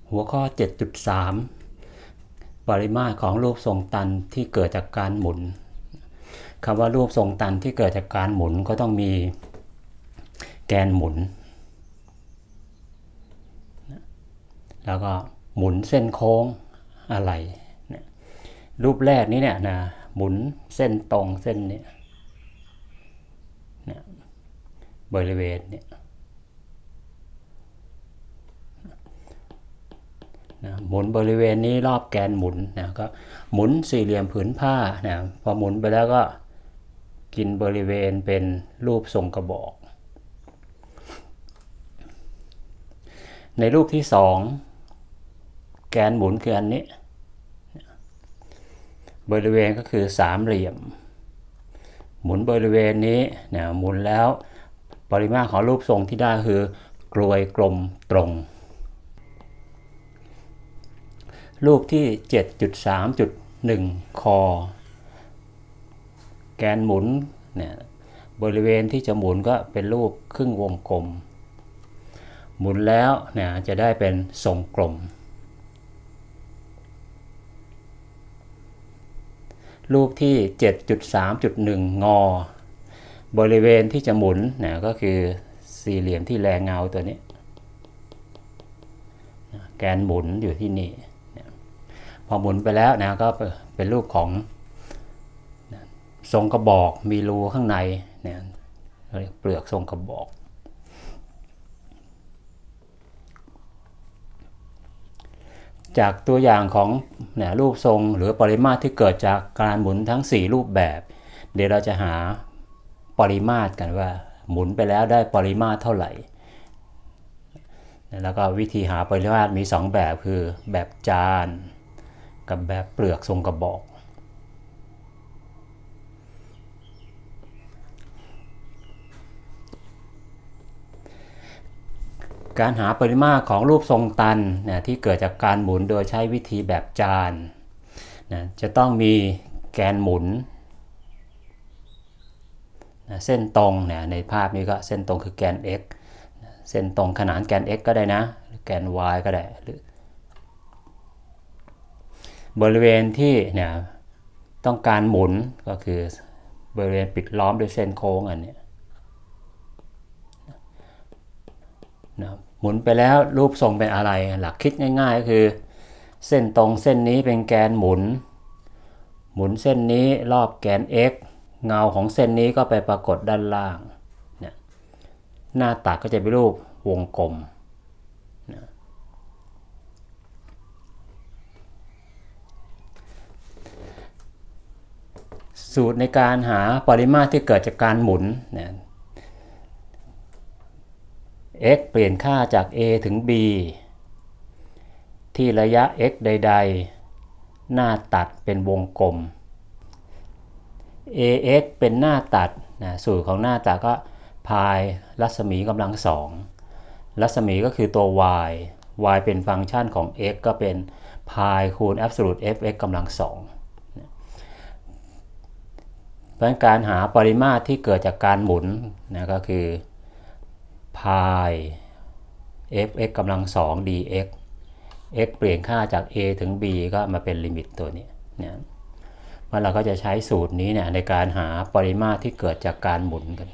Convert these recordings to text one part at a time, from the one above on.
หัวข้อ 7.3 ปริมาตรของรูปทรงตันที่เกิดจากการหมุนคำว่ารูปทรงตันที่เกิดจากการหมุนก็ต้องมีแกนหมุนแล้วก็หมุนเส้นโค้งอะไรรูปแรกนี้เนี่ยนะหมุนเส้นตรงเส้นนี้บริเวณเนี่ยนะหมุนบริเวณนี้รอบแกนหมุนนะก็หมุนสี่เหลี่ยมผืนผ้านะพอหมุนไปแล้วก็กินบริเวณเป็นรูปทรงกระบอกในรูปที่สองแกนหมุนคืออันนี้บริเวณก็คือสามเหลี่ยมหมุนบริเวณนี้นะหมุนแล้วปริมาตรของรูปทรงที่ได้คือกลวยกลมตรงรูปที่ 7.3.1 คอแกนหมุนเนี่ยบริเวณที่จะหมุนก็เป็นรูปครึ่งวงกลมหมุนแล้วเนี่ยจะได้เป็นทรงกลมรูปที่ 7.3.1 งอบริเวณที่จะหมุนนะก็คือสี่เหลี่ยมที่แลเงาตัวนี้แกนหมุนอยู่ที่นี่พอหมุนไปแล้วนะก็เป็นรูปของทรงกระบอกมีรูข้างในเนี่ยเปลือกทรงกระบอกจากตัวอย่างของรูปทรงหรือปริมาตรที่เกิดจากการหมุนทั้ง4รูปแบบเดี๋ยวเราจะหาปริมาตรกันว่าหมุนไปแล้วได้ปริมาตรเท่าไหร่แล้วก็วิธีหาปริมาตรมี2แบบคือแบบจานกับแบบเปลือกทรงกระบอกการหาปริมาตรของรูปทรงตันนะที่เกิดจากการหมุนโดยใช้วิธีแบบจานนะจะต้องมีแกนหมุนนะเส้นตรงนะในภาพนี้ก็เส้นตรงคือแกน x เส้นตรงขนานแกน x ก็ได้นะแกน y ก็ได้หรือบริเวณที่เนี่ยต้องการหมุนก็คือบริเวณปิดล้อมด้วยเส้นโค้งอันนี้นะหมุนไปแล้วรูปทรงเป็นอะไรหลักคิดง่ายๆก็คือเส้นตรงเส้นนี้เป็นแกนหมุนเส้นนี้รอบแกน x เงาของเส้นนี้ก็ไปปรากฏด้านล่างเนี่ยหน้าตัดก็จะเป็นรูปวงกลมนะสูตรในการหาปริมาตรที่เกิดจากการหมุนเนี่ย x เปลี่ยนค่าจาก a ถึง b ที่ระยะ x ใดๆหน้าตัดเป็นวงกลม ax เป็นหน้าตัดนะสูตรของหน้าตัดก็พายรัศมีกำลังสองรัศมีก็คือตัว y เป็นฟังก์ชันของ x ก็เป็นพายคูณ absolute fx กำลังสองเพราะการหาปริมาตรที่เกิดจากการหมุนนะก็คือพาย fx กำลังสอง dx x เปลี่ยนค่าจาก a ถึง b ก็มาเป็นลิมิตตัวนี้เนี่ยว่าเราก็จะใช้สูตรนี้เนี่ยในการหาปริมาตรที่เกิดจากการหมุนกัน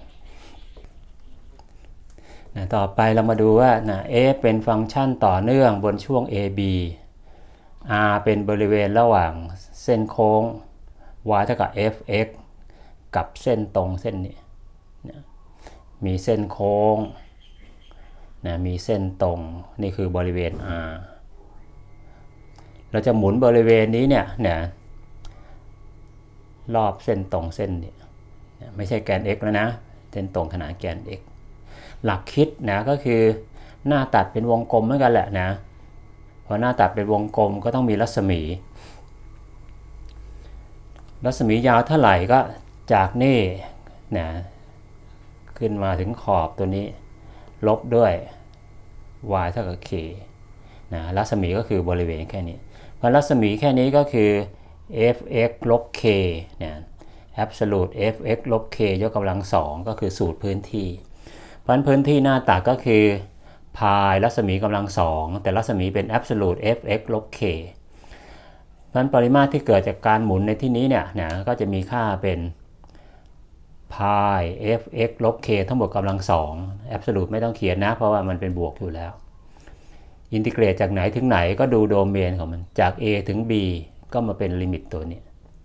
นะต่อไปเรามาดูว่านะ f เป็นฟังก์ชันต่อเนื่องบนช่วง ab r เป็นบริเวณระหว่างเส้นโค้ง y เท่ากับ fx กับเส้นตรงเส้นนี้นะมีเส้นโค้งนะมีเส้นตรงนี่คือบริเวณ r เราจะหมุนบริเวณนี้เนี่ยรอบเส้นตรงเส้นนี้ไม่ใช่แกน x แล้วนะเส้นตรงขนานแกน x หลักคิดนะก็คือหน้าตัดเป็นวงกลมเหมือนกันแหละนะพอหน้าตัดเป็นวงกลมก็ต้องมีรัศมียาวเท่าไหร่ก็จากนี่นะขึ้นมาถึงขอบตัวนี้ลบด้วย y เท่ากับ k นะรัศมีก็คือบริเวณแค่นี้พอรัศมีแค่นี้ก็คือ fx ลบ k นะ absolute fx ลบ k ยกกำลังสองก็คือสูตรพื้นที่เพราะพื้นที่หน้าตัดก็คือพายรัศมีกำลังสองแต่รัศมีเป็น absolute fx ลบ k เพราะฉะนั้นปริมาตรที่เกิดจากการหมุนในที่นี้เนี่ยก็จะมีค่าเป็นพาย fx ลบ k ทั้งหมดกำลังสอง absolute ไม่ต้องเขียนนะเพราะว่ามันเป็นบวกอยู่แล้วอินทิเกรตจากไหนถึงไหนก็ดูโดเมนของมันจาก a ถึง b ก็มาเป็นลิมิตตัวนี้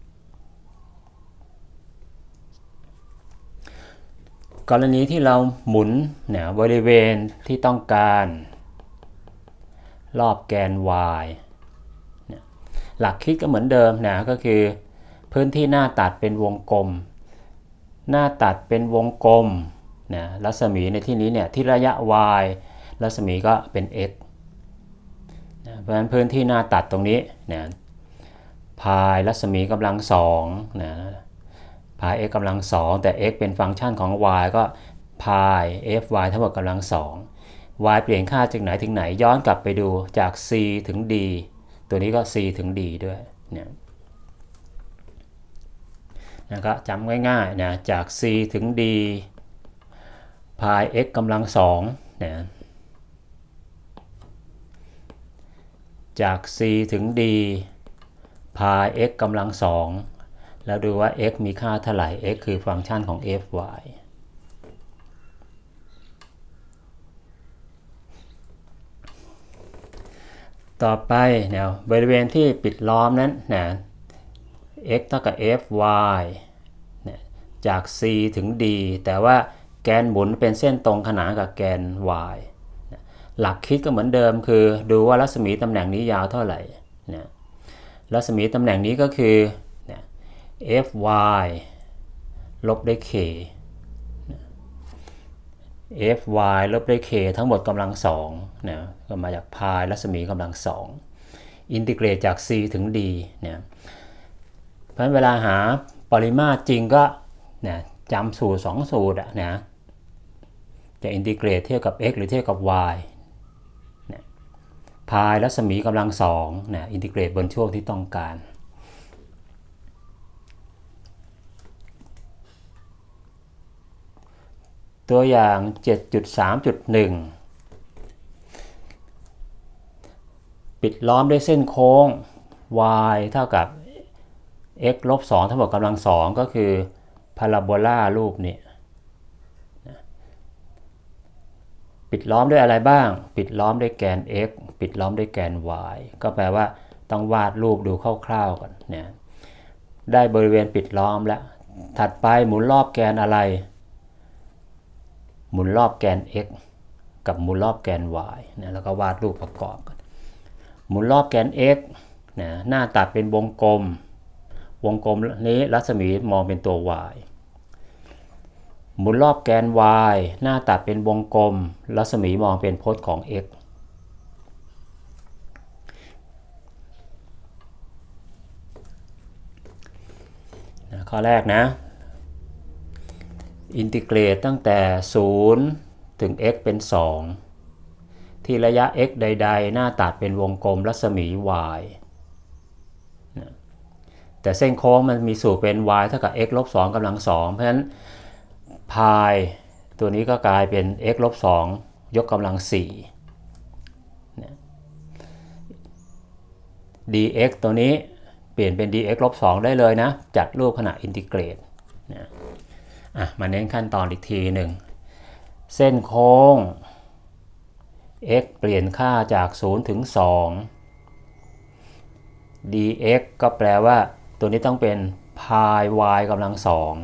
กรณีที่เราหมุนบริเวณที่ต้องการรอบแกน y หลักคิดก็เหมือนเดิมก็คือพื้นที่หน้าตัดเป็นวงกลมหน้าตัดเป็นวงกลมรัศมีในที่นี้ที่ระยะ y รัศมีก็เป็น x เพราะฉะนั้นพื้นที่หน้าตัดตรงนี้พายรัศมีกำลังสองพาย x กำลังสองแต่ x เป็นฟังก์ชันของ y ก็พาย fy ทั้งหมดกำลังสอง y เปลี่ยนค่าจากไหนถึงไหนย้อนกลับไปดูจาก c ถึง d ตัวนี้ก็ c ถึง d ด้วยก็จำง่ายๆจาก c ถึง d พาย x กำลังสองจาก c ถึง d พาย x กำลังสองแล้วดูว่า x มีค่าเท่าไหร่ x คือฟังก์ชันของ fy ต่อไปบริเวณที่ปิดล้อมนั้น x เท่ากับ fy จาก c ถึง d แต่ว่าแกนหมุนเป็นเส้นตรงขนานกับแกน y หลักคิดก็เหมือนเดิมคือดูว่ารัศมีตำแหน่งนี้ยาวเท่าไหร่รัศมีตำแหน่งนี้ก็คือ fy ลบด้วย k fy ลบด้วย k ทั้งหมดกำลังสองก็มาจากพายรัศมีกำลังสองอินทิเกรตจาก c ถึง d เพราะฉะนั้นเวลาหาปริมาตรจริงก็จำสูตร2สูตรจะอินทิเกรตเทียบกับ x หรือเทียบกับ y พายรัศมีกำลังสองอินทิเกรตบนช่วงที่ต้องการตัวอย่าง 7.3.1 ปิดล้อมด้วยเส้นโค้ง y เท่ากับ x ลบ 2 ทั้งหมดกำลังสองก็คือพาราโบลารูปนี้ปิดล้อมด้วยอะไรบ้างปิดล้อมด้วยแกน x ปิดล้อมด้วยแกน y ก็แปลว่าต้องวาดรูปดูคร่าวๆก่อนได้บริเวณปิดล้อมแล้วถัดไปหมุนรอบแกนอะไรหมุนรอบแกน x กับหมุนรอบแกน y แล้วก็วาดรูปประกอบกันหมุนรอบแกน x หน้าตัดเป็นวงกลมนี้รัศมีมองเป็นตัว y หมุนรอบแกน y หน้าตัดเป็นวงกลมรัศมีมองเป็นพจน์ของ x ข้อแรกอินทิเกรตตั้งแต่0ถึง x เป็น2ที่ระยะ x ใดๆหน้าตัดเป็นวงกลมรัศมี y แต่เส้นโค้งมันมีสูตรเป็น y เท่ากับ x ลบ 2 กำลัง 2เพราะฉะนั้นพายตัวนี้ก็กลายเป็น x ลบ 2 ยกกำลัง 4 dx ตัวนี้เปลี่ยนเป็น dx ลบ 2 ได้เลยจัดรูปขณะอินทิเกรตมาเน้นขั้นตอนอีกทีหนึ่งเส้นโค้ง x เปลี่ยนค่าจาก0ถึง2 dx ก็แปลว่าตัวนี้ต้องเป็นพาย y กำลัง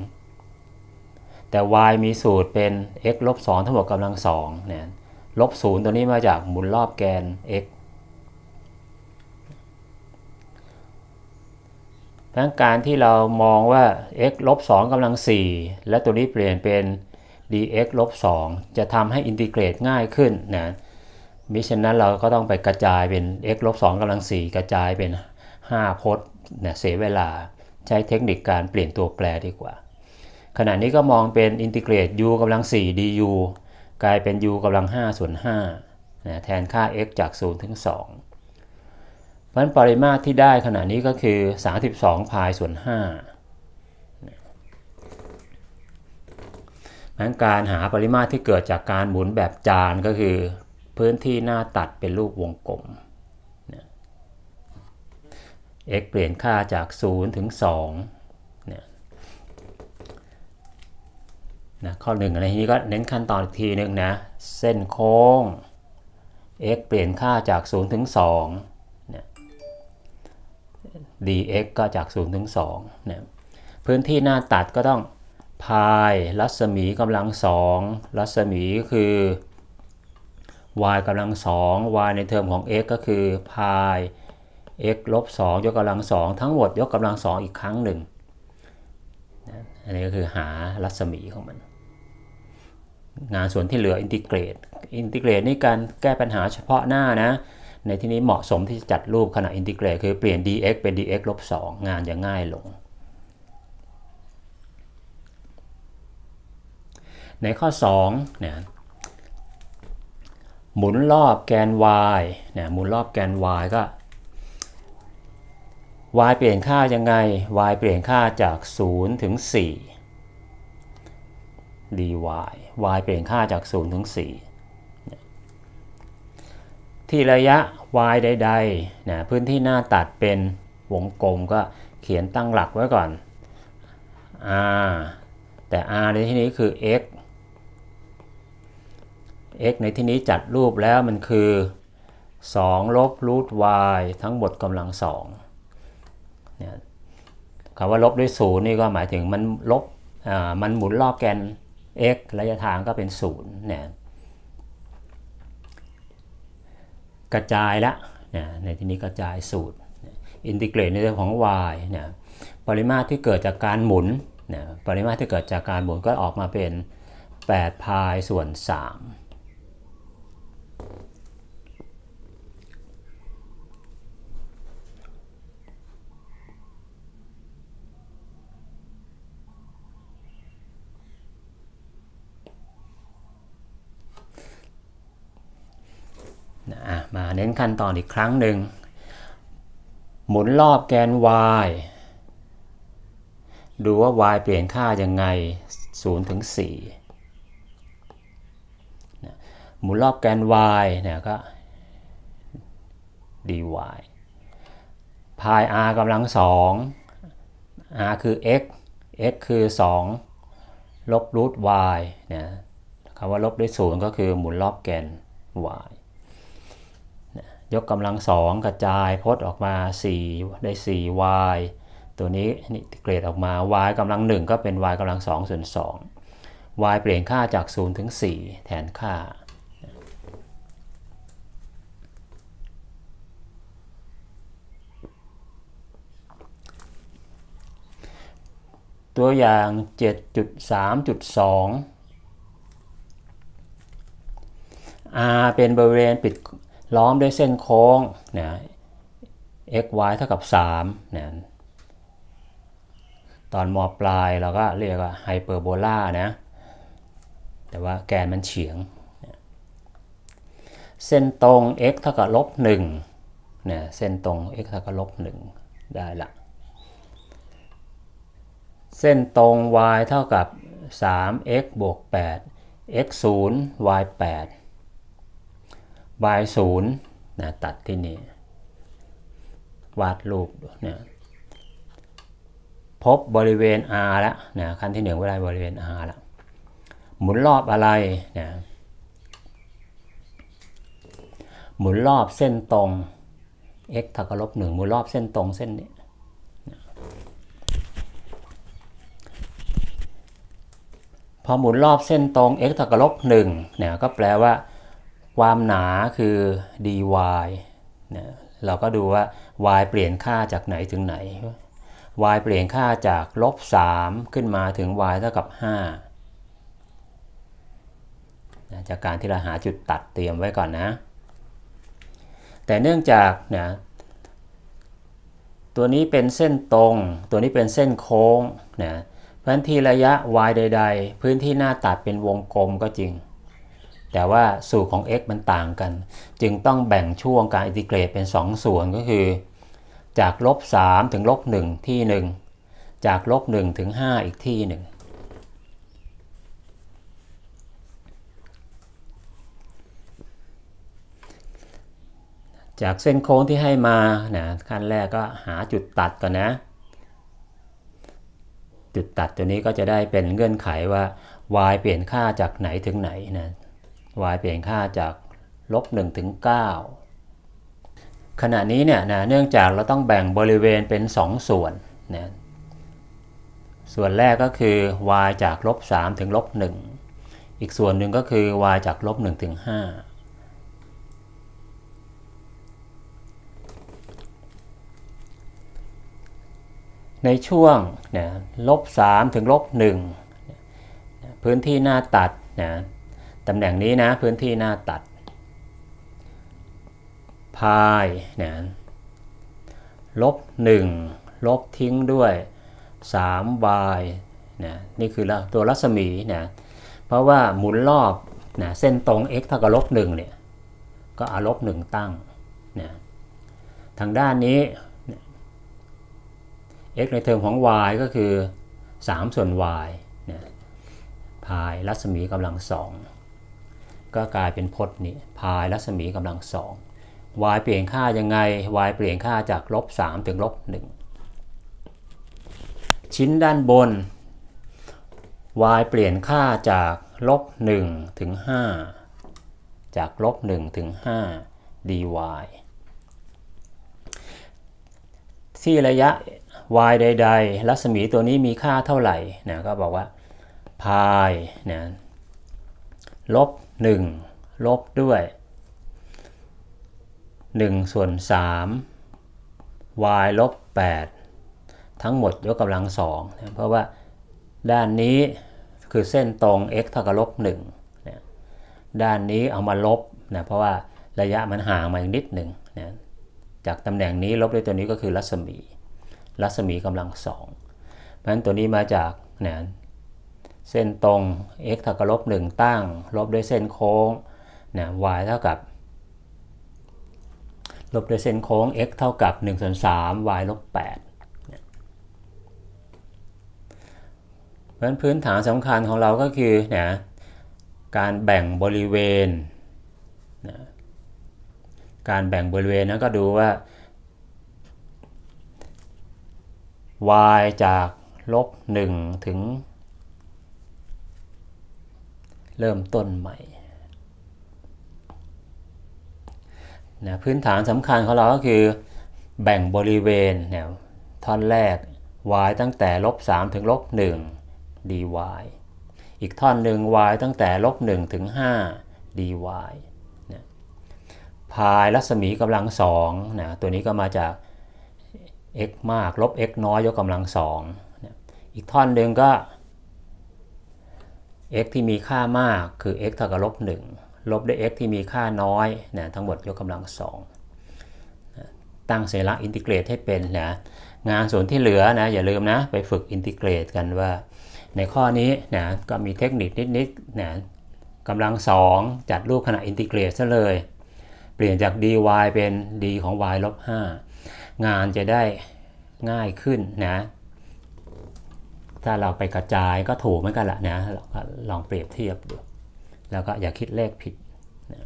2แต่ y มีสูตรเป็น x ลบ 2 ทั้งหมดกำลัง 2ลบ 0 ตัวนี้มาจากหมุนรอบแกน x ดังการที่เรามองว่า x ลบ 2 กำลัง 4และตัวนี้เปลี่ยนเป็น dx ลบ 2จะทำให้อินทิเกรตง่ายขึ้นมิฉะนั้นเราก็ต้องไปกระจายเป็น x ลบ 2 กำลัง 4กระจายเป็น5พจน์เสียเวลาใช้เทคนิคการเปลี่ยนตัวแปรดีกว่าขณะนี้ก็มองเป็นอินทิเกรต u กำลัง 4 du กลายเป็น u กำลัง 5 ส่วน 5แทนค่า x จาก0ถึง2เพราะฉะนั้นปริมาตรที่ได้ขณะนี้ก็คือ32พายส่วน5เพราะฉะนั้นการหาปริมาตรที่เกิดจากการหมุนแบบจานก็คือพื้นที่หน้าตัดเป็นรูปวงกลม x เปลี่ยนค่าจาก0ถึง2นะข้อ1อะไรนี้ก็เน้นขั้นตอนอีกทีนึงนะเส้นโค้ง x เปลี่ยนค่าจาก0ถึง2เนี่ย dx ก็จาก0ถึง2เนี่ยพื้นที่หน้าตัดก็ต้องพายรัศมีกำลัง2รัศมีคือ y กำลัง2 y ในเทอมของ x ก็คือพาย x ลบ2ยกกำลัง2ทั้งหมดยกกำลัง2อีกครั้งหนึ่งอันนี้ก็คือหารัศมีของมันงานส่วนที่เหลืออินทิเกรตนี่การแก้ปัญหาเฉพาะหน้านะในที่นี้เหมาะสมที่จะจัดรูปขณะอินทิเกรตคือเปลี่ยน dx เป็น dx ลบ2งานจะง่ายลงในข้อ2เนี่ยหมุนรอบแกน y เนี่ยหมุนรอบแกน y ก็ y เปลี่ยนค่ายังไง y เปลี่ยนค่าจาก0ถึง4 dy y เปลี่ยนค่าจาก0ถึง4ที่ระยะ y ใดๆนะพื้นที่หน้าตัดเป็นวงกลมก็เขียนตั้งหลักไว้ก่อน r แต่ r ในที่นี้คือ x ในที่นี้จัดรูปแล้วมันคือ2ลบรูท y ทั้งหมดกำลัง2เนี่ยคำว่าลบด้วย0นี่ก็หมายถึงมันลบมันหมุนรอบแกน x ระยะทางก็เป็น0เนี่ยกระจายละเนี่ยในที่นี้กระจายสูตรอินทิเกรตในเรื่องของ y เนี่ยปริมาตรที่เกิดจากการหมุนเนี่ยปริมาตรที่เกิดจากการหมุนก็ออกมาเป็น8 พายส่วน3มาเน้นขั้นตอนอีกครั้งหนึ่งหมุนรอบแกน y ดูว่า y เปลี่ยนค่ายังไง0ถึง4หมุนรอบแกน y เนี่ยก็ dy พาย r กำลัง2 r คือ x คือ2ลบรูท y เนี่ยคำว่าลบด้วย0ก็คือหมุนรอบแกน yยกกำลัง2กระจายพจน์ออกมา4ได้ 4y ตัวนี้นี่เกรดออกมา y กำลัง1ก็เป็น y กำลัง2ส่วน2 y เปลี่ยนค่าจาก0ถึง4แทนค่าตัวอย่าง 7.3.2 r เป็นบริเวณปิดล้อมด้วยเส้นโค้งนะ x y เท่ากับ3นะตอนม.ปลายเราก็เรียกว่าไฮเปอร์โบลานะแต่ว่าแกนมันเฉียงเส้นตรง x เท่ากับลบ1เนี่ยเส้นตรง x เท่ากับลบ1ได้ละเส้นตรง y เท่ากับ 3x บวก8 x 0 y 8 y 0นะตัดที่นี่วาดรูปเนี่ยพบบริเวณ r แล้วนะขั้นที่1ก็ได้บริเวณ r แล้วหมุนรอบอะไรนะหมุนรอบเส้นตรง x เท่ากับลบ1หมุนรอบเส้นตรงเส้นนี้พอหมุนรอบเส้นตรง x เท่ากับลบ1เนี่ยก็แปลว่าความหนาคือ dy เนี่ยเราก็ดูว่า y เปลี่ยนค่าจากไหนถึงไหน y เปลี่ยนค่าจากลบ3ขึ้นมาถึง y เท่ากับ5จากการที่เราหาจุดตัดเตรียมไว้ก่อนนะแต่เนื่องจากนะตัวนี้เป็นเส้นตรงตัวนี้เป็นเส้นโค้งนะพื้นที่ระยะ y ใดๆพื้นที่หน้าตัดเป็นวงกลมก็จริงแต่ว่าสูตรของ x มันต่างกันจึงต้องแบ่งช่วงการอินทิเกรตเป็น2ส่วนก็คือจากลบ3ถึงลบ1ที่1จากลบ1ถึง5อีกที่1 จากเส้นโค้งที่ให้มานะขั้นแรกก็หาจุดตัดก่อนนะจุดตัดตัวนี้ก็จะได้เป็นเงื่อนไขว่า y เปลี่ยนค่าจากไหนถึงไหนนะ y เปลี่ยนค่าจาก-1 ถึง 9ขณะนี้เนี่ยนะเนื่องจากเราต้องแบ่งบริเวณเป็น2ส่วนนะส่วนแรกก็คือ y จาก-3 ถึง-1อีกส่วนหนึ่งก็คือ y จาก-1 ถึง 5ในช่วงนะ-3 ถึง-1พื้นที่หน้าตัดนะตำแหน่งนี้นะพื้นที่หน้าตัดพายนะ-1ลบทิ้งด้วย 3y นะนี่คือตัวรัศมีนะเพราะว่าหมุนรอบนะเส้นตรง x เท่ากับ-1เนี่ยก็เอา-1ตั้งนะทางด้านนี้ x ในเทอมของ y ก็คือ3ส่วน y นะพายรัศมีกำลัง2ก็กลายเป็นพจน์นี้พายรัศมีกำลัง2 y เปลี่ยนค่ายังไง y เปลี่ยนค่าจาก-3 ถึง-1ชิ้นด้านบน y เปลี่ยนค่าจาก-1 ถึง 5จาก-1 ถึง 5 dy ที่ระยะ y ใดๆรัศมีตัวนี้มีค่าเท่าไหร่นะก็บอกว่าพายนะ-1ลบด้วย1ส่วน3 y ลบ8ทั้งหมดยกกำลัง2นะเพราะว่าด้านนี้คือเส้นตรง x เท่ากับ-1นะด้านนี้เอามาลบนะเพราะว่าระยะมันห่างมาอีกนิดหนึ่งนะจากตำแหน่งนี้ลบด้วยตัวนี้ก็คือรัศมีกำลัง2เพราะฉะนั้นตัวนี้มาจากนะเส้นตรง x เท่ากับ-1ตั้งลบด้วยเส้นโค้งนะ y เท่ากับลบด้วยเส้นโค้ง x เท่ากับ1ส่วน3 y ลบ8เพราะฉะนั้นพื้นฐานสำคัญของเราก็คือนะการแบ่งบริเวณนะการแบ่งบริเวณนั้นก็ดูว่า y จาก-1 ถึงเริ่มต้นใหม่นะพื้นฐานสำคัญของเราก็คือแบ่งบริเวณนะท่อนแรก y ตั้งแต่-3 ถึง-1 dy อีกท่อนหนึ่ง y ตั้งแต่-1 ถึง 5 dy นะพายรัศมีกำลัง2นะตัวนี้ก็มาจาก x มากลบ x น้อยยกกำลัง2นะอีกท่อนหนึ่งก็ x ที่มีค่ามากคือ x เท่ากับ-1ลบด้วย x ที่มีค่าน้อยนะทั้งหมดยกกำลัง2นะตั้งสัญลักษณ์อินทิเกรตให้เป็นนะงานส่วนที่เหลือนะอย่าลืมนะไปฝึกอินทิเกรตกันว่าในข้อนี้นะก็มีเทคนิคนิดๆนะกำลัง2จัดรูปขณะอินทิเกรตซะเลยเปลี่ยนจาก dy เป็น d ของ y ลบ5งานจะได้ง่ายขึ้นนะถ้าเราไปกระจายก็ถูกเหมือนกันแหละนะเราก็ลองเปรียบเทียบดูแล้วก็อย่าคิดเลขผิดนะ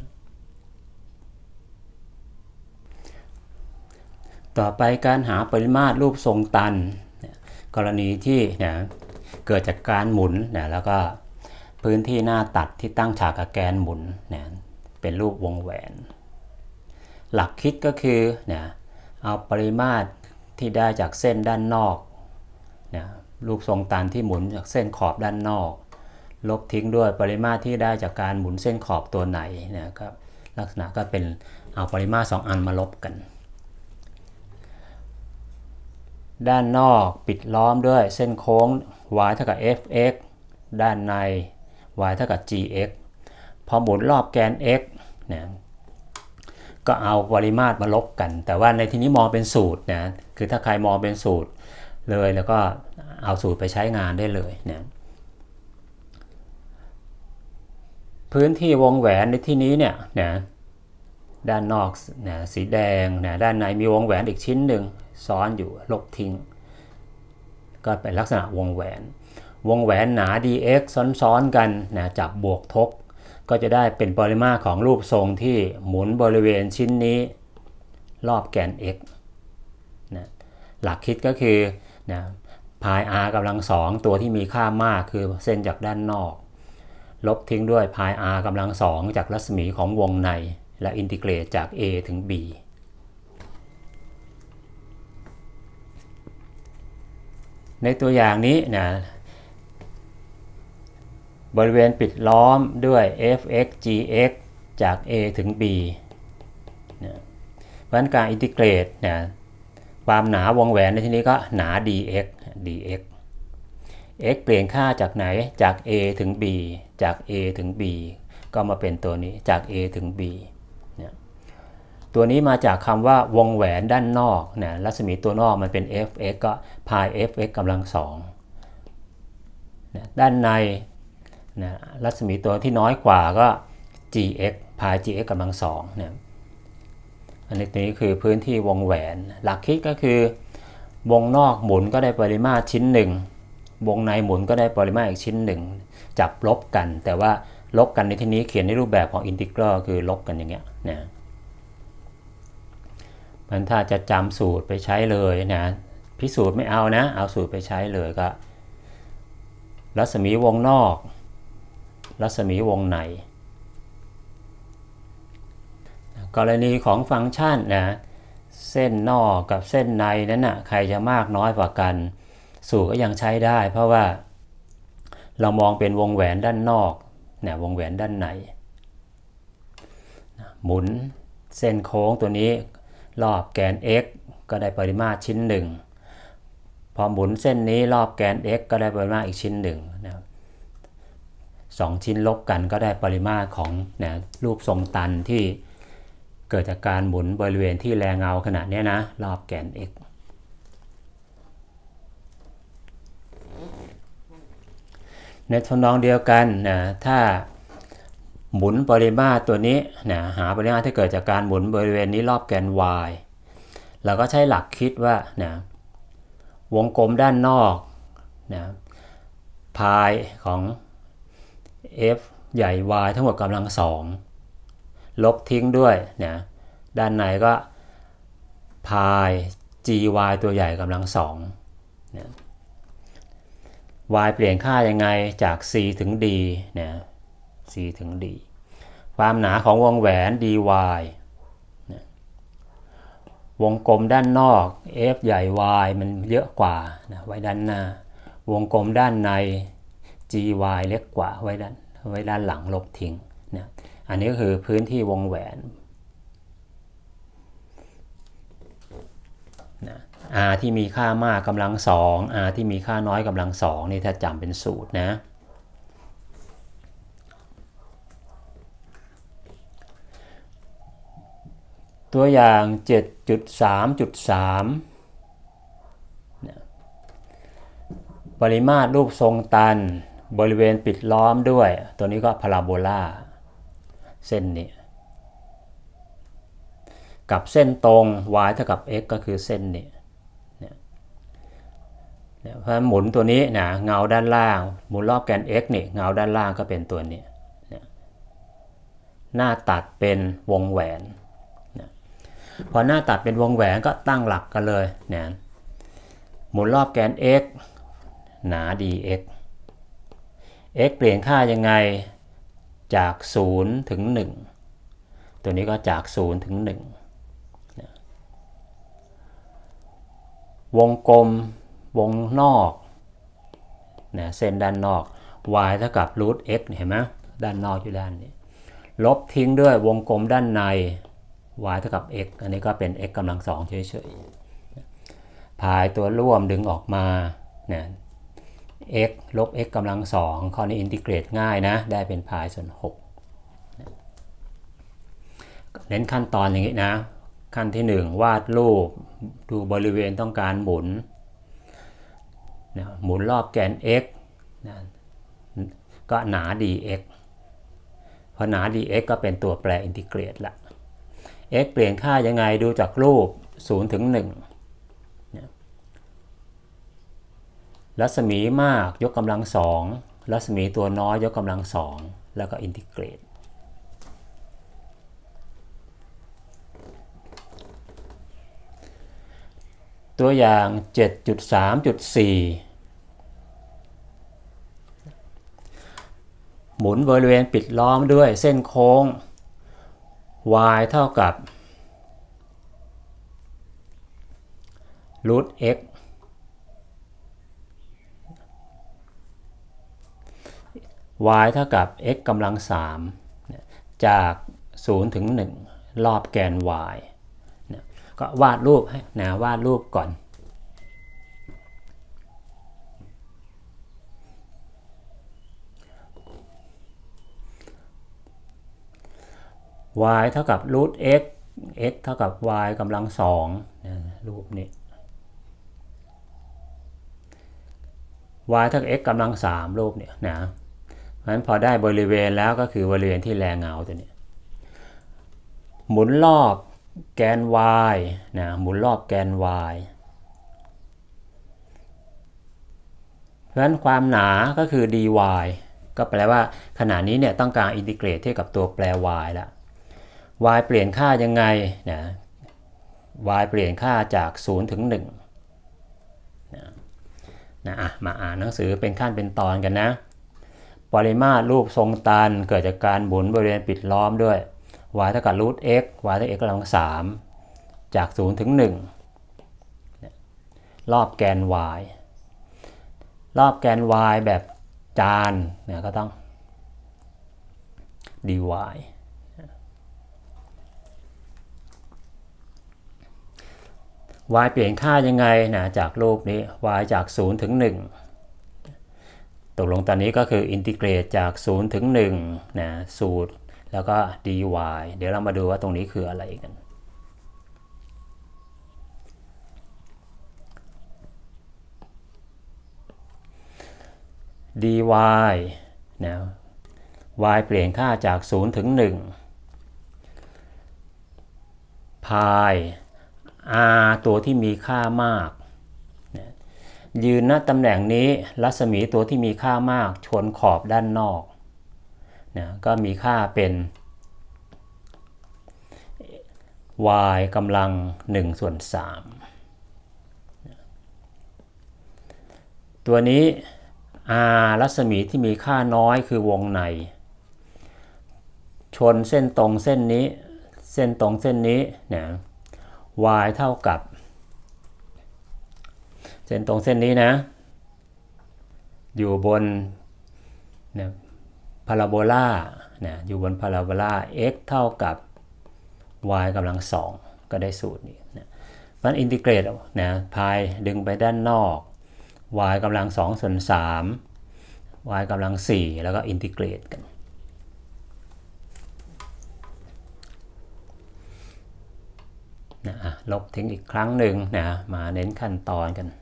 ต่อไปการหาปริมาตรรูปทรงตันนะกรณีที่นะเกิดจากการหมุนนะแล้วก็พื้นที่หน้าตัดที่ตั้งฉากกับแกนหมุนนะเป็นรูปวงแหวนหลักคิดก็คือนะเอาปริมาตรที่ได้จากเส้นด้านนอกนะรูปทรงตันที่หมุนจากเส้นขอบด้านนอกลบทิ้งด้วยปริมาตรที่ได้จากการหมุนเส้นขอบตัวไหนนะครับลักษณะก็เป็นเอาปริมาตร2อันมาลบกันด้านนอกปิดล้อมด้วยเส้นโค้ง y เท่ากับ fx ด้านใน y เท่ากับ gx พอหมุนรอบแกน x นะก็เอาปริมาตรมาลบกันแต่ว่าในที่นี้มองเป็นสูตรนะคือถ้าใครมองเป็นสูตรเลยแล้วก็เอาสูตรไปใช้งานได้เลยนะพื้นที่วงแหวนในที่นี้เนี่ยนะด้านนอกนะสีแดงนะด้านในมีวงแหวนอีกชิ้นหนึ่งซ้อนอยู่ลบทิ้งก็เป็นลักษณะวงแหวนหนา dx ซ้อนๆกันนะจับบวกทบก็จะได้เป็นปริมาตรของรูปทรงที่หมุนบริเวณชิ้นนี้รอบแกน x นะหลักคิดก็คือนะพาย r กำลังสองตัวที่มีค่ามากคือเส้นจากด้านนอกลบทิ้งด้วยพาย r กำลังสองจากรัศมีของวงในและอินทิเกรตจาก a ถึง b ในตัวอย่างนี้นะบริเวณปิดล้อมด้วย f(x) g(x) จาก a ถึง b นะเพราะฉะนั้นการอินทิเกรตนะความหนาวงแหวนในที่นี้ก็หนา dx x เปลี่ยนค่าจากไหนจาก a ถึง b จาก a ถึง b ก็มาเป็นตัวนี้จาก a ถึง b นะตัวนี้มาจากคำว่าวงแหวนด้านนอกนะรัศมีตัวนอกมันเป็น f(x) ก็พาย f(x) กำลังสองนะด้านในนะรัศมีตัวที่น้อยกว่าก็ gx พาย gx กำลังสองนะอันนี้คือพื้นที่วงแหวนหลักคิดก็คือวงนอกหมุนก็ได้ปริมาตรชิ้นหนึ่งวงในหมุนก็ได้ปริมาตรอีกชิ้นหนึ่งจับลบกันแต่ว่าลบกันในที่นี้เขียนในรูปแบบของอินทิกรัลคือลบกันอย่างเงี้ยนะมันถ้าจะจำสูตรไปใช้เลยนะพิสูจน์ไม่เอานะเอาสูตรไปใช้เลยก็รัศมีวงนอกรัศมีวงในกรณีของฟังก์ชันนะเส้นนอกกับเส้นในนั้นนะใครจะมากน้อยกว่ากันสูตรก็ยังใช้ได้เพราะว่าเรามองเป็นวงแหวนด้านนอกนะวงแหวนด้านในหมุนเส้นโค้งตัวนี้รอบแกน x ก็ได้ปริมาตรชิ้นหนึ่งพอหมุนเส้นนี้รอบแกน x ก็ได้ปริมาตรอีกชิ้นหนึ่งนะสองชิ้นลบกันก็ได้ปริมาตรของนะรูปทรงตันที่เกิดจากการหมุนบริเวณที่แรงเงาขนาดนี้นะรอบแกน x ในทำนองเดียวกันนะถ้าหมุนปริมาตรตัวนี้นะหาปริมาตรที่เกิดจากการหมุนบริเวณนี้รอบแกน y เราก็ใช้หลักคิดว่านะวงกลมด้านนอกนะพายของ f ใหญ่ y ทั้งหมดกำลังสองลบทิ้งด้วยนะด้านในก็พาย gy ตัวใหญ่กำลังสองนะ y เปลี่ยนค่ายังไงจาก c ถึง d นะ c ถึง d ความหนาของวงแหวน dy นะวงกลมด้านนอก f ใหญ่ y มันเยอะกว่านะไว้ด้านหน้าวงกลมด้านใน gy เล็กกว่าไว้ด้านหลังลบทิ้งนะอันนี้ก็คือพื้นที่วงแหวนนะ r ที่มีค่ามากกำลังสอง r ที่มีค่าน้อยกำลังสองนี่ถ้าจำเป็นสูตรนะตัวอย่าง 7.3.3 ปริมาตรรูปทรงตันบริเวณปิดล้อมด้วยตัวนี้ก็พาราโบลาเส้นนี้กับเส้นตรง y เท่ากับ x ก็คือเส้นนี้เพราะหมุนตัวนี้นะเงาด้านล่างหมุนรอบแกน x นี่เงาด้านล่างก็เป็นตัวนี้หน้าตัดเป็นวงแหวนพอหน้าตัดเป็นวงแหวนก็ตั้งหลักกันเลยนะหมุนรอบแกน x หนา dx x เปลี่ยนค่ายังไงจาก0ถึง1ตัวนี้ก็จาก0ถึง1วงกลมวงนอกนะเส้นด้านนอก y เท่ากับรูท x เห็นไหมด้านนอกอยู่ด้านนี้ลบทิ้งด้วยวงกลมด้านใน y เท่ากับ x อันนี้ก็เป็น x กำลังสองเฉยๆพายตัวร่วมดึงออกมานะ x ลบ x กำลังสองข้อนี้อินทิเกรตง่ายนะได้เป็นพายส่วน6เน้นขั้นตอนอย่างนี้นะขั้นที่1วาดรูปดูบริเวณต้องการหมุนนะหมุนรอบแกน x นะก็หนา dx พอหนา dx ก็เป็นตัวแปรอินทิเกรตละ x เปลี่ยนค่ายังไงดูจากรูป0ถึง1รัศมีมากยกกำลังสองรัศมีตัวน้อยยกกำลังสองแล้วก็อินทิเกรตตัวอย่าง 7.3.4 หมุนบริเวณปิดล้อมด้วยเส้นโค้ง y เท่ากับ รูท x y เท่ากับ x กำลัง 3จาก 0 ถึง 1 รอบแกน y ก็วาดรูปให้นะวาดรูปก่อน y เท่ากับ รูท x x เท่ากับ y กำลัง 2นะรูปนี้ y เท่ากับ x กำลัง 3รูปเนี่ยนะเพราะฉะนั้นพอได้บริเวณแล้วก็คือบริเวณที่แลเงาตัวนี้หมุนรอบแกน y นะหมุนรอบแกน y เพราะฉะนั้นความหนาก็คือ dy ก็แปลว่าขณะนี้เนี่ยต้องการอินทิเกรตเทียบกับตัวแปร y แล้ว y เปลี่ยนค่ายังไงนะ y เปลี่ยนค่าจาก 0 ถึง 1มาอ่านหนังสือเป็นขั้นเป็นตอนกันนะปริมาตรรูปทรงตันเกิดจากการหมุนบริเวณปิดล้อมด้วย y เท่ากับ รูท x y เท่ากับ x กำลัง 3จาก 0 ถึง 1รอบแกน y รอบแกน y แบบจานเนี่ยก็ต้อง dy y เปลี่ยนค่ายังไงนะจากรูปนี้ y จาก 0 ถึง 1ตกลงตอนนี้ก็คืออินทิเกรตจาก 0 ถึง 1นะสูตรแล้วก็ dy เดี๋ยวเรามาดูว่าตรงนี้คืออะไรกัน dy นะ y เปลี่ยนค่าจาก 0 ถึง 1 pi r ตัวที่มีค่ามากยืนณตำแหน่งนี้รัศมีตัวที่มีค่ามากชนขอบด้านนอกนะก็มีค่าเป็น y กำลัง 1/3ตัวนี้ r รัศมีที่มีค่าน้อยคือวงในชนเส้นตรงเส้นนี้เส้นตรงเส้นนี้นะ y เท่ากับเส้นตรงเส้นนี้นะอยู่บนนะพาราโบลานะอยู่บนพาราโบลา x เท่ากับ y กำลัง 2ก็ได้สูตรนี้นะมันอินทิเกรตนะพายดึงไปด้านนอก y กำลัง 2/3 y กำลัง 4แล้วก็อินทิเกรตกันนะลบทิ้งอีกครั้งหนึ่งนะมาเน้นขั้นตอนกัน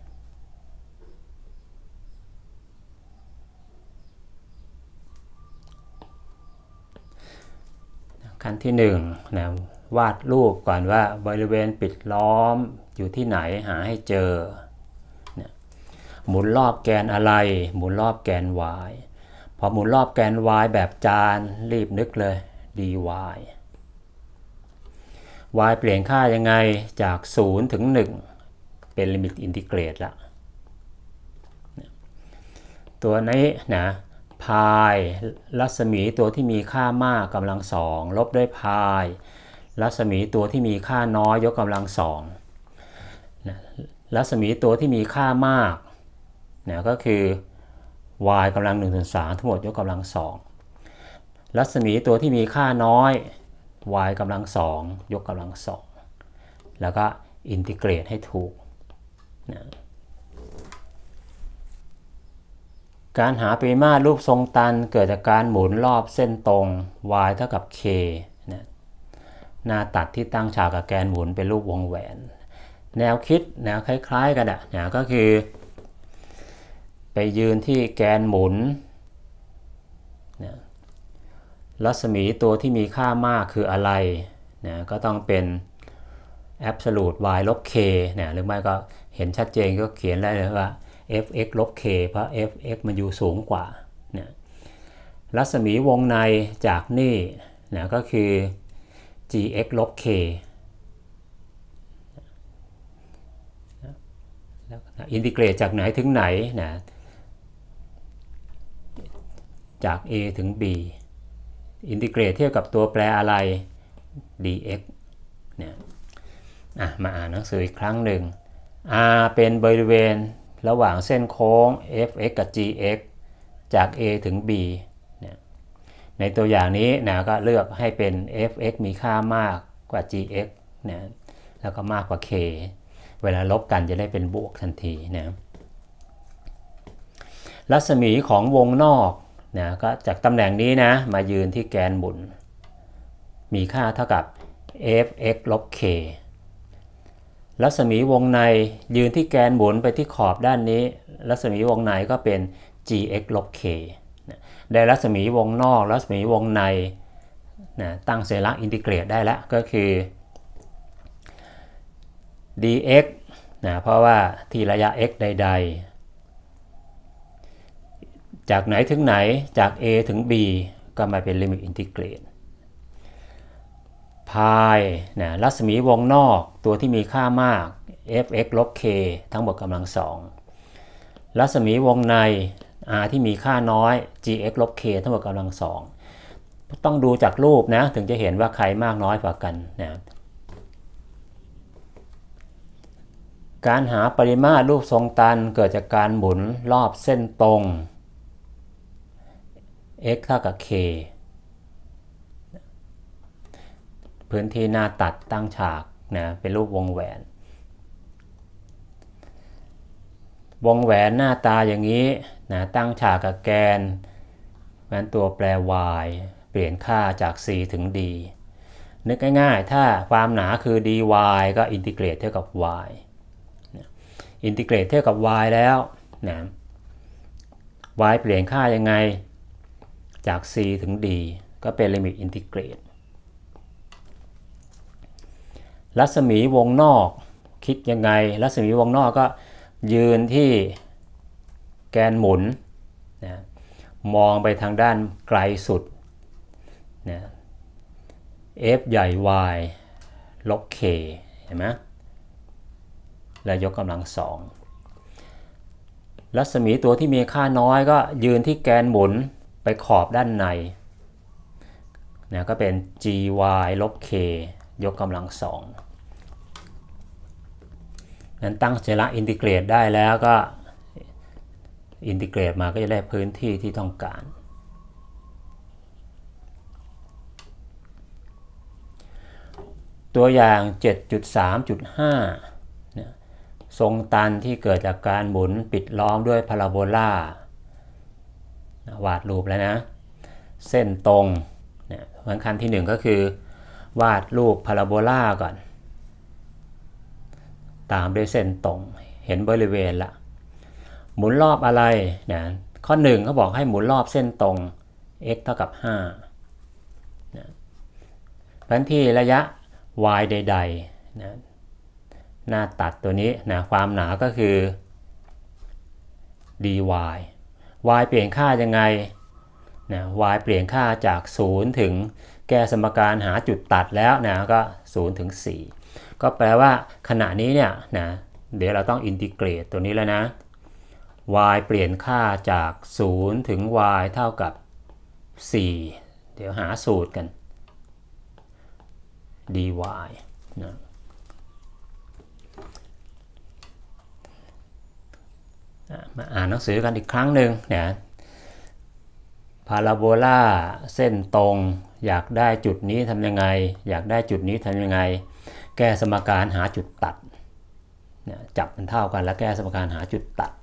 ขั้นที่1นะวาดรูปก่อนว่าบริเวณปิดล้อมอยู่ที่ไหนหาให้เจอนะหมุนรอบแกนอะไรหมุนรอบแกน y พอหมุนรอบแกน y แบบจานรีบนึกเลย dy y เปลี่ยนค่ายังไงจาก 0 ถึง 1เป็นลิมิตอินทิเกรตละตัวนี้นะพายรัศมีตัวที่มีค่ามากกำลัง 2ลบด้วยพายรัศมีตัวที่มีค่าน้อยยกกำลัง 2นะรัศมีตัวที่มีค่ามากนะก็คือ y กำลัง 1/3ทั้งหมดยกกำลัง 2รัศมีตัวที่มีค่าน้อย y กำลัง 2ยกกำลัง 2แล้วก็อินทิเกรตให้ถูกนะการหาปริมาตรรูปทรงตันเกิดจากการหมุนรอบเส้นตรง y เท่ากับ k นะหน้าตัดที่ตั้งฉากกับแกนหมุนเป็นรูปวงแหวนแนวคิดนะคล้ายๆกันนะก็คือไปยืนที่แกนหมุนนะรัศมีตัวที่มีค่ามากคืออะไรนะก็ต้องเป็น absolute y ลบ k นะหรือไม่ก็เห็นชัดเจนก็เขียนได้เลยว่า fx ลบ k เพราะ fx มันอยู่สูงกว่านะรัศมีวงในจากนี่นะก็คือ gx ลบ k อินทิเกรตจากไหนถึงไหนนะจาก a ถึง b อินทิเกรตเทียบกับตัวแปรอะไร dx เนี่ยมาอ่านหนังสืออีกครั้งหนึ่ง r เป็นบริเวณระหว่างเส้นโค้ง fx กับ gx จาก a ถึง b เนี่ยในตัวอย่างนี้นะก็เลือกให้เป็น fx มีค่ามากกว่า gx นะแล้วก็มากกว่า k เวลาลบกันจะได้เป็นบวกทันทีนะรัศมีของวงนอกนะก็จากตำแหน่งนี้นะมายืนที่แกนหมุนมีค่าเท่ากับ fx ลบ k รัศมีวงในยืนที่แกนหมุนไปที่ขอบด้านนี้รัศมีวงในก็เป็น gx ลบ k ได้รัศมีวงนอกรัศมีวงในนะตั้งสัญลักษณ์อินทิเกรตได้แล้วก็คือ dx นะเพราะว่าที่ระยะ x ใดๆจากไหนถึงไหนจาก a ถึง b ก็มาเป็นลิมิตอินทิเกรตพายนะรัศมีวงนอกตัวที่มีค่ามาก fx ลบ k ทั้งหมดกำลังสองรัศมีวงใน r ที่มีค่าน้อย gx ลบ k ทั้งหมดกำลังสองต้องดูจากรูปนะถึงจะเห็นว่าใครมากน้อยกว่ากันนะการหาปริมาตรรูปทรงตันเกิดจากการหมุนรอบเส้นตรง x เท่ากับ k พื้นที่หน้าตัดตั้งฉากนะเป็นรูปวงแหวนหน้าตาอย่างนี้นะตั้งฉากกับแกนงั้นตัวแปร y เปลี่ยนค่าจาก c ถึง d นึกง่ายๆถ้าความหนาคือ dy ก็อินทิเกรตเท่ากับ y อินทิเกรตเท่ากับ y แล้วนะ y เปลี่ยนค่ายังไงจาก c ถึง d ก็เป็นลิมิตอินทิเกรตรัศมีวงนอกคิดยังไงรัศมีวงนอกก็ยืนที่แกนหมุนนะมองไปทางด้านไกลสุดนะ f ใหญ่ y ลบ k เห็นไหมแล้วยกกำลังสองรัศมีตัวที่มีค่าน้อยก็ยืนที่แกนหมุนไปขอบด้านในนะก็เป็น gy ลบ k ยกกำลังสองนั้นตั้งสัญลักษณ์อินทิเกรตได้แล้วก็อินทิเกรตมาก็จะได้พื้นที่ที่ต้องการตัวอย่าง 7.3.5 ทรงตันที่เกิดจากการหมุนปิดล้อมด้วยพาราโบลาวาดรูปแล้วนะเส้นตรงเนี่ยขั้นที่1ก็คือวาดรูปพาราโบลาก่อนตามด้วยเส้นตรงเห็นบริเวณละหมุนรอบอะไรนะข้อ1เขาบอกให้หมุนรอบเส้นตรง x เท่ากับ5นะพื้นที่ระยะ y ใดๆนะหน้าตัดตัวนี้นะความหนาก็คือ dy y เปลี่ยนค่ายังไงนะ y เปลี่ยนค่าจาก0ถึงแก้สมการหาจุดตัดแล้วนะก็0ถึง4ก็แปลว่าขณะนี้เนี่ยนะเดี๋ยวเราต้องอินทิเกรตตัวนี้แล้วนะ y เปลี่ยนค่าจาก0ถึง y เท่ากับ4เดี๋ยวหาสูตรกัน dy นะมาอ่านหนังสือกันอีกครั้งหนึ่งนะพาราโบลาเส้นตรงอยากได้จุดนี้ทำยังไงอยากได้จุดนี้ทำยังไงแก้สมการหาจุดตัดจับมันเท่ากันแล้วแก้สมการหาจุดตัด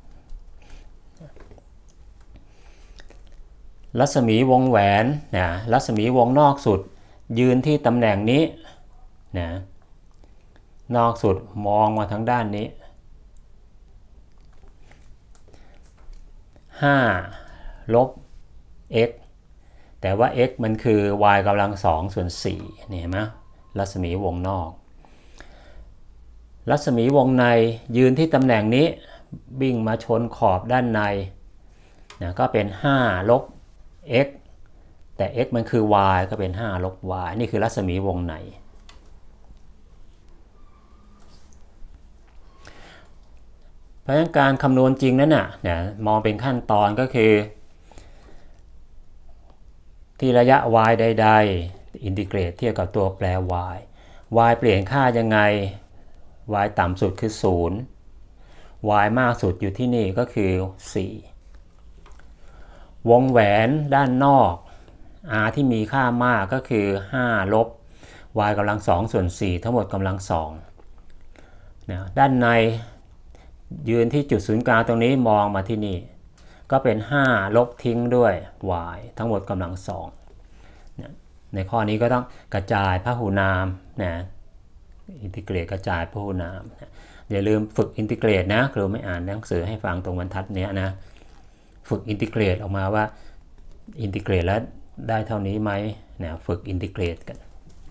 รัศมีวงแหวนนะรัศมีวงนอกสุดยืนที่ตำแหน่งนี้นะนอกสุดมองมาทางด้านนี้5 ลบ x แต่ว่า x มันคือ y กำลัง2ส่วน4นี่เห็นไหมรัศมีวงนอกรัศมีวงในยืนที่ตำแหน่งนี้วิ่งมาชนขอบด้านในนะก็เป็น5 ลบ x แต่ x มันคือ y ก็เป็น5 ลบ y นี่คือรัศมีวงในเพราะฉะนั้นการคำนวณจริงนั้นน่ะมองเป็นขั้นตอนก็คือที่ระยะ y ใดๆอินทิเกรตเทียบกับตัวแปร y y เปลี่ยนค่ายังไง y ต่ำสุดคือ0 y มากสุดอยู่ที่นี่ก็คือ4วงแหวนด้านนอก r ที่มีค่ามากก็คือ5ลบ y กำลัง2ส่วน4ทั้งหมดกำลัง2นะด้านในยืนที่จุดศูนย์กลางตรงนี้มองมาที่นี่ก็เป็น5ลบทิ้งด้วย y ทั้งหมดกำลัง2นะในข้อนี้ก็ต้องกระจายพหุนามนะอินทิเกรตกระจายพหุนามนะอย่าลืมฝึกอินทิเกรตนะครูไม่อ่านหนังสือให้ฟังตรงบรรทัดนี้นะฝึกอินทิเกรตออกมาว่าอินทิเกรตแล้วได้เท่านี้ไหมนะฝึกอินทิเกรตกัน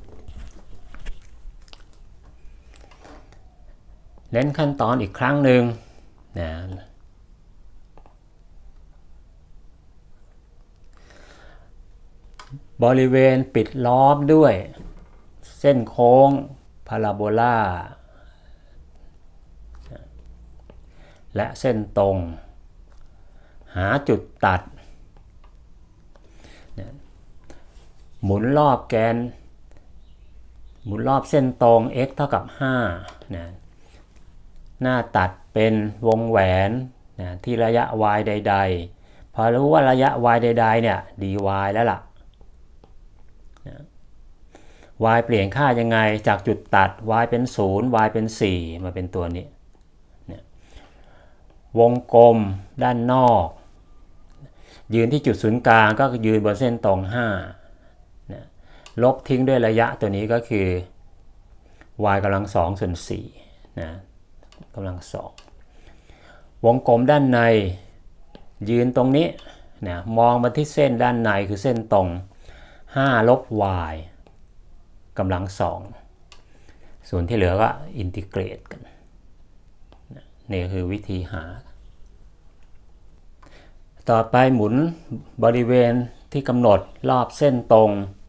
เล่นขั้นตอนอีกครั้งหนึ่งนะบริเวณปิดล้อมด้วยเส้นโค้งพาราโบลาและเส้นตรงหาจุดตัดหมุนรอบแกนหมุนรอบเส้นตรง x เท่ากับ5นะหน้าตัดเป็นวงแหวนนะที่ระยะ y ใดๆพอรู้ว่าระยะ y ใดๆเนี่ย dy แล้วล่ะนะ y เปลี่ยนค่ายังไงจากจุดตัด y เป็น0 y เป็น4มาเป็นตัวนี้นะวงกลมด้านนอกยืนที่จุดศูนย์กลางก็ยืนบนเส้นตรง5นะลบทิ้งด้วยระยะตัวนี้ก็คือ y กำลัง2ส่วน4นะกำลัง2วงกลมด้านในยืนตรงนี้นะมองมาที่เส้นด้านในคือเส้นตรง5ลบ y กำลัง2ส่วนที่เหลือก็อินทิเกรตกันนี่คือวิธีหาต่อไปหมุนบริเวณที่กำหนดรอบเส้นตรง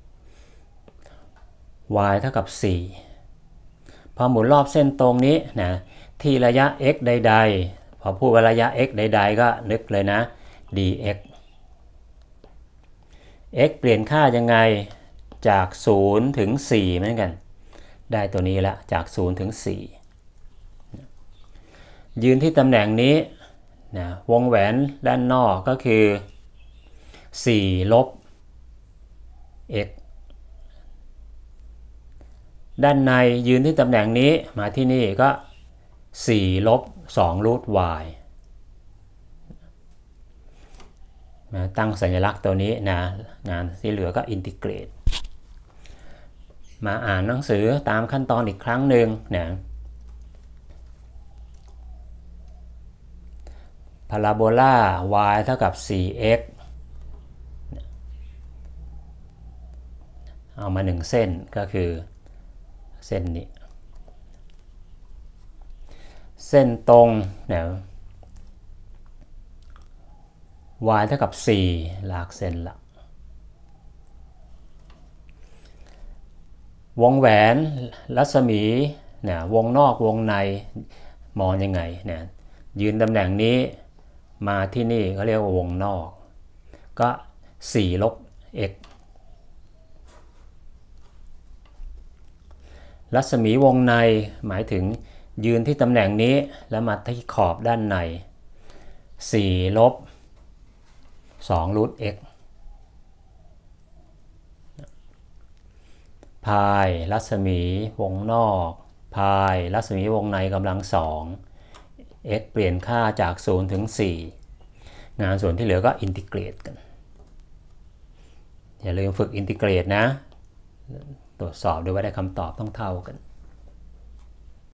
y เท่ากับ4พอหมุนรอบเส้นตรงนี้นะที่ระยะ x ใดๆพอพูดว่าระยะ x ใดๆก็นึกเลยนะ dx x เปลี่ยนค่ายังไงจาก0ถึง4เหมือนกันได้ตัวนี้ละจาก0ถึง4ยืนที่ตำแหน่งนี้นะวงแหวนด้านนอกก็คือ4ลบ x ด้านในยืนที่ตำแหน่งนี้มาที่นี่ก็4ลบ2รูท y ตั้งสัญลักษณ์ตัวนี้นะงานที่เหลือก็อินทิเกรตมาอ่านหนังสือตามขั้นตอนอีกครั้งหนึ่งนะพาราโบลา y เท่ากับ 4x เอามา1เส้นก็คือเส้นนี้เส้นตรงนะ y เท่ากับ4ลากเส้นละวงแหวนรัศมีนะวงนอกวงในมองยังไงนะยืนตำแหน่งนี้มาที่นี่เขาเรียกว่าวงนอกก็4ลบ x รัศมีวงในหมายถึงยืนที่ตำแหน่งนี้แล้วมาที่ขอบด้านใน4ลบ2รูท x พายรัศมีวงนอกพายรัศมีวงในกำลัง2 x เปลี่ยนค่าจาก0ถึง4งานส่วนที่เหลือก็อินทิเกรตกันอย่าลืมฝึกอินทิเกรตนะตรวจสอบด้วยว่าได้คำตอบต้องเท่ากัน